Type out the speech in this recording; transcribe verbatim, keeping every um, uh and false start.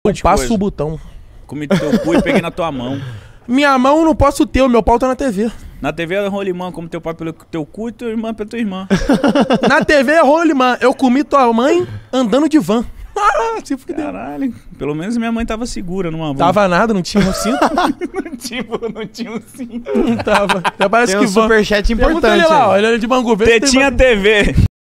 Eu passo coisa. o botão. Comi teu cu e peguei na tua mão. Minha mão eu não posso ter, o meu pau tá na T V. Na T V é rolimã, como teu pai pelo teu cu e tua irmã pela tua irmã. Na T V é rolimã. Eu comi tua mãe andando de van. Ah, se fudeu. Caralho. Pelo menos minha mãe tava segura numa van. Tava nada, não tinha um cinto. não, tinha, não tinha um cinto. Não tava. Já parece Tem que um van. superchat Pergunta importante ele lá, aí. ó, ele é de Bangu. Vê se tem Tetinha van- T V.